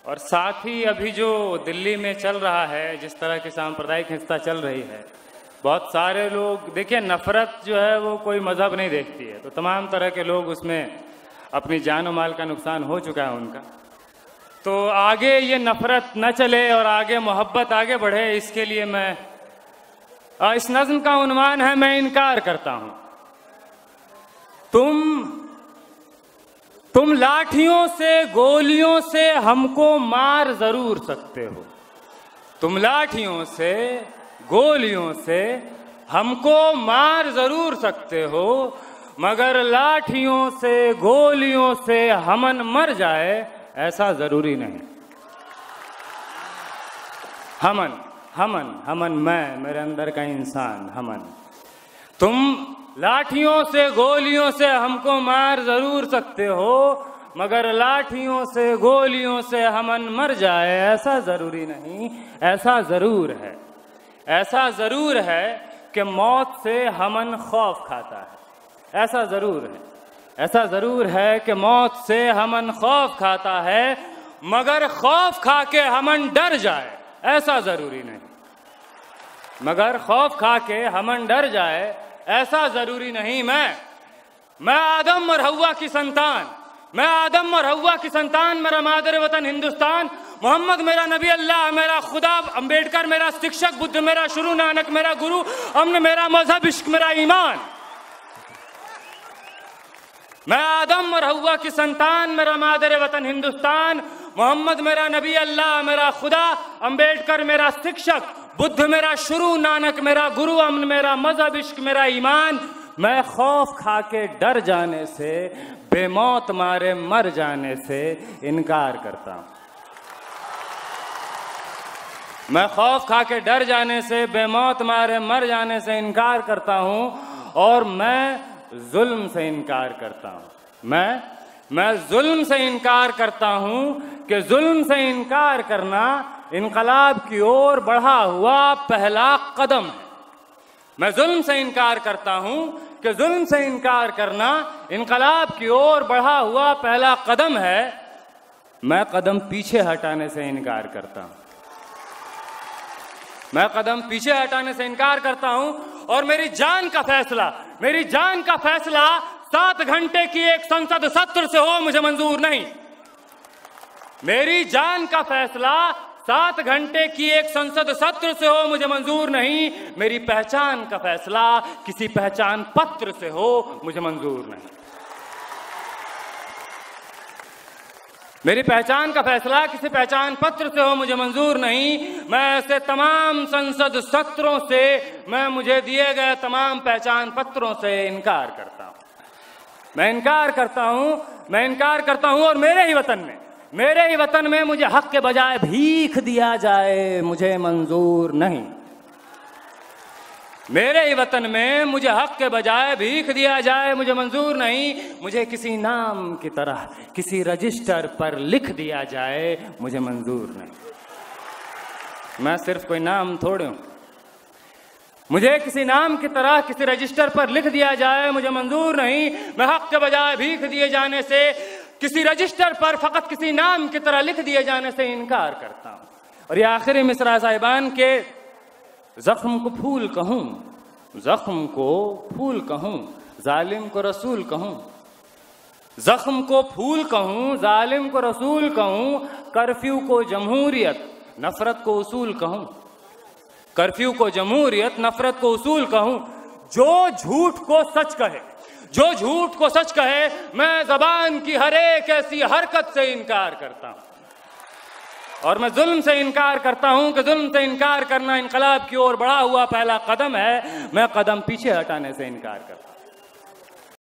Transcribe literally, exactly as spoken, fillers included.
और साथ ही अभी जो दिल्ली में चल रहा है, जिस तरह की सांप्रदायिक हिंसा चल रही है, बहुत सारे लोग, देखिए नफ़रत जो है वो कोई मज़हब नहीं देखती है, तो तमाम तरह के लोग उसमें अपनी जान और माल का नुकसान हो चुका है उनका। तो आगे ये नफ़रत न चले और आगे मोहब्बत आगे बढ़े, इसके लिए मैं, इस नज़्म का उन्वान है मैं इनकार करता हूँ। तुम तुम लाठियों से गोलियों से हमको मार जरूर सकते हो, तुम लाठियों से गोलियों से हमको मार जरूर सकते हो, मगर लाठियों से गोलियों से हमन मर जाए ऐसा जरूरी नहीं। हमन हमन हमन मैं, मेरे अंदर का इंसान हमन। तुम लाठियों से गोलियों से हमको मार जरूर सकते हो, मगर लाठियों से गोलियों से हमन मर जाए ऐसा जरूरी नहीं। ऐसा जरूर है, ऐसा जरूर है कि मौत से हमन खौफ खाता है। ऐसा जरूर है, ऐसा जरूर है कि मौत से हमन खौफ खाता है, मगर खौफ खा के हमन डर जाए ऐसा जरूरी नहीं। मगर खौफ खा के हमन डर जाए ऐसा जरूरी नहीं। मैं मैं आदम और हव्वा की संतान, मैं आदम और हव्वा की संतान, मेरा मादर वतन हिंदुस्तान, मोहम्मद मेरा नबी, अल्लाह मेरा खुदा, अंबेडकर मेरा शिक्षक, बुद्ध मेरा शुरू, नानक मेरा गुरु, अमन मेरा मजहब, इश्क मेरा ईमान। मैं आदम और हव्वा की संतान, मेरा मादर वतन हिंदुस्तान, मोहम्मद मेरा नबी, अल्लाह मेरा खुदा, अंबेडकर मेरा शिक्षक, बुद्ध मेरा शुरू, नानक मेरा गुरु, अमन मेरा मजहब, इश्क मेरा ईमान। मैं खौफ खा के डर जाने से, बेमौत मारे मर जाने से इनकार करता हूं। मैं खौफ खा के डर जाने से, बेमौत मारे मर जाने से इनकार करता हूं, और मैं जुल्म से इनकार करता हूं। मैं मैं जुल्म से इनकार करता हूं कि जुल्म से इनकार करना इनकलाब की ओर बढ़ा हुआ पहला कदम है। मैं जुल्म से इनकार करता हूं कि जुल्म से इनकार करना इनकलाब की ओर बढ़ा हुआ पहला कदम है। मैं कदम पीछे हटाने से इनकार करता हूं। मैं कदम पीछे हटाने से इनकार करता हूं, और मेरी जान का फैसला, मेरी जान का फैसला सात घंटे की एक संसद सत्र से हो मुझे मंजूर नहीं। मेरी जान का फैसला सात घंटे की एक संसद सत्र से हो मुझे मंजूर नहीं। मेरी पहचान का फैसला किसी पहचान पत्र से हो मुझे मंजूर नहीं। मेरी पहचान का फैसला किसी पहचान पत्र से हो मुझे मंजूर नहीं। मैं ऐसे तमाम संसद सत्रों से, मैं मुझे दिए गए तमाम पहचान पत्रों से इनकार करता हूं। मैं इनकार करता हूं, मैं इनकार करता हूं और मेरे ही वतन में, मेरे ही वतन में मुझे हक के बजाय भीख दिया जाए मुझे मंजूर नहीं। मेरे ही वतन में मुझे हक के बजाय भीख दिया जाए मुझे मंजूर नहीं। मुझे किसी नाम की तरह किसी रजिस्टर पर लिख दिया जाए मुझे मंजूर नहीं। मैं सिर्फ कोई नाम थोड़े हूं। मुझे किसी नाम की तरह किसी रजिस्टर पर लिख दिया जाए मुझे मंजूर नहीं। मैं हक के बजाय भीख दिए जाने से, किसी रजिस्टर पर फकत किसी नाम की तरह लिख दिए जाने से इनकार करता हूं। और ये आखिरी मिसरा साहिबान के, जख्म को फूल कहूं, जख्म को फूल कहूं, जालिम को रसूल कहूं। जख्म को फूल कहूं, जालिम को रसूल कहूं, कर्फ्यू को जमहूरियत, नफरत को उसूल कहूं। कर्फ्यू को जमहूरियत, नफरत को उसूल कहूं। जो झूठ को सच कहे, जो झूठ को सच कहे, मैं जबान की हर एक ऐसी हरकत से इनकार करता हूं। और मैं जुल्म से इनकार करता हूं कि जुल्म से इनकार करना इनकलाब की ओर बढ़ा हुआ पहला कदम है। मैं कदम पीछे हटाने से इनकार करता हूं।